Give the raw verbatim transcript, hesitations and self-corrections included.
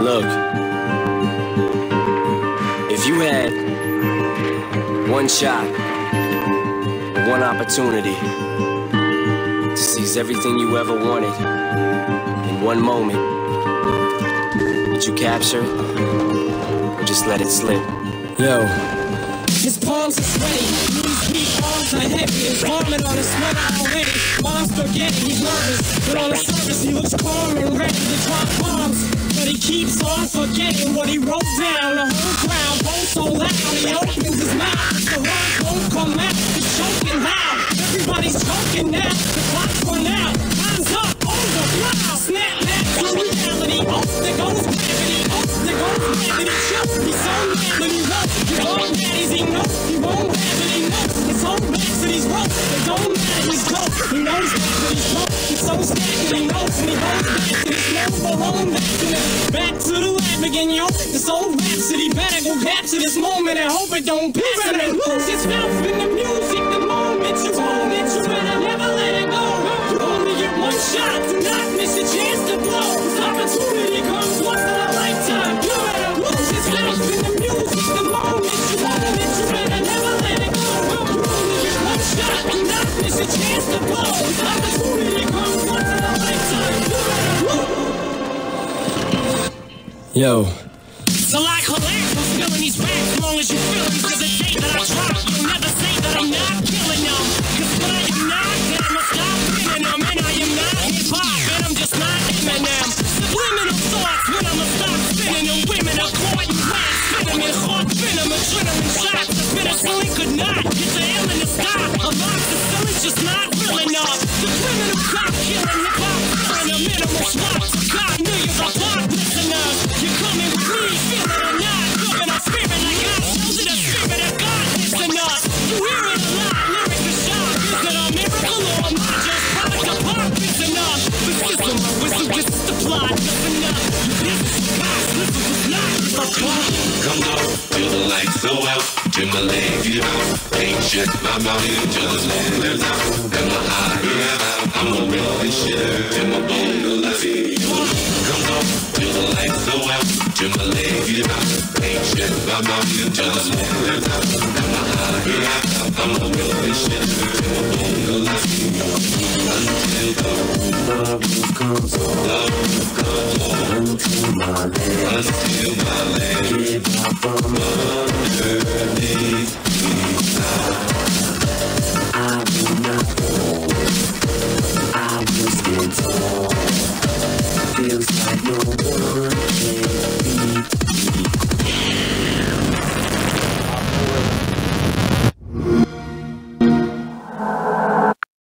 Look, if you had one shot, one opportunity to seize everything you ever wanted in one moment, would you capture it or just let it slip? Yo. His palms are sweaty, knees weak, arms are heavy, his vomit on his sweater already. Mom's forgetting, he's nervous, but on the surface he looks calm and ready to drop bombs. But he keeps on forgetting what he wrote down. The whole crowd goes so loud, he opens his mouth, the words won't come out, he's choking loud. Everybody's choking now, the clock's run out, time's up, over, loud. Snap back to reality, oh, there goes gravity, oh, there goes gravity, choke. He's so mad that he won't, he's all mad as he knows, he won't have it, he knows. His whole back that he's broke, it don't matter, he's broke, he knows that he's broke. He's so scared that he knows, and he goes back to his slow, balloon back to the, back to the lab again, yo. This old rhapsody better go capture this moment and hope it don't pass him and lose himself in the music. The moment you own it, you better never let it go. You only get one shot, do not miss a chance to blow. This opportunity comes once in a lifetime. You better lose yourself in the music. The moment you own it, you better never let it go. You only get one shot, do not miss a chance to blow. This opportunity comes once in a lifetime. You better lose. Yo. So like collapse, I'm spilling these facts as long as you feel them. Cause the day that I drop, you'll never say that I'm not killing them. Cause when I am not, then I'ma stop winning them. And I am not hip-hop, and I'm just not Eminem. Subliminal thoughts when I'ma stop spinning them. Women are caught in wax, spinning in hard venom, adrenaline shots. The penicillin could not get the ill in the sky. Amoxicillin's just not real enough. The criminal cop killing hip-hop, killing a minimal swap. God millions of pop listeners. You're coming with me, feel it or not. Looking up spirit like God shows it a spirit of God listen up. You hear it a lot, lyrics are sharp. Is it a miracle or am I just product of pop? Listen up, the system, my whistle, this is the plot. Listen up, you business is cost, listen was not my plot. Come on, till the lights go out, till my legs give out. Ain't shut my mouth till the land lives out. And my eye get out, I'ma rip this shit till my bone go life. Come on, till the lights go out, till my legs give out. Ain't shut my mouth till the land lives out. And my eye get out, I'ma rip this shit till my bone go life. Until the love comes on, love comes on, until my legs, until my legs give out from underneath me. I will not fall, I will stand tall. Feels like no one can beat me.